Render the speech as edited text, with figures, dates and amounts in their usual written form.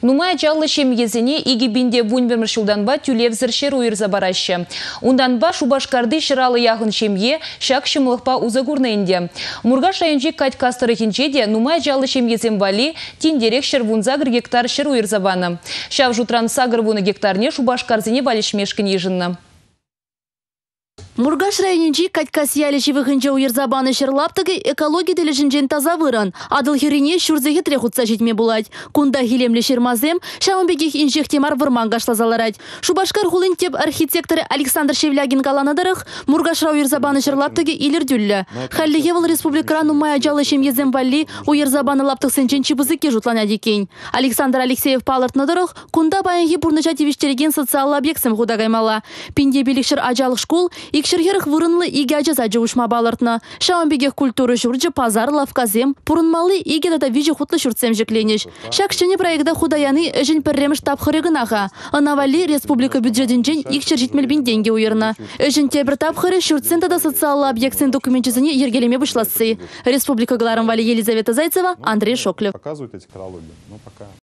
Нумай жаллы шемьезіне игибинде бунбермір шулданба тюлевзір шер уйырза барашы. Унданба Шубашкарды шыралы яғын шемье шак шымылықпа узагурнайынде. Мургаш районжи кать кастырыхинче де нумай жаллы шемьезен вали тиндерек шервунзагыр гектар шер уйырза баны. Шав жутран сагыр вуны гектарне Шубашкарзіне валишмешкін ежінна. Мургаш районинчи катькас ялиши выхынче уйырзабаны шырлаптыгы экология дележинчен таза выран. Адыл херине шурзыхе трехутса житме булать. Кунда хилемле шермазем, шамбегих инжех темар вырмангаш тазаларать. Шубашкар хулын теп архитекторы Александр Шевлягин каланадырых, Мургаш уйырзабаны шырлаптыгы илердюлля. Халлигевал республикара нумай ажалы шемьезем валли уйырзабаны лаптық сенчен чибызыке жутланя декень. Александр Алексеев палыртнадырых, кунда баянхи пурныча тивиштереген социал объектсем худагаймала. Пинде биликшер ажалық школ, Икшерхерх вырынлы иге ажаза жуышма балыртны. Шауанбегех культуры журджы пазар лавказем, пурынмалы иге дада вижи хутлы шуртсем жекленеш. Шакшыне проекта худаяны эжін пірреміш тапхырыгынаға. Анавали республика бюджетінчен икшер житмелбин деньги уйырны. Эжін тебір тапхыры шуртсен тада социаллы объектсен документчизіне ергелеме вышласы. Республика Галарым Вали Елизавета Зайцева, Андрей Шоклев.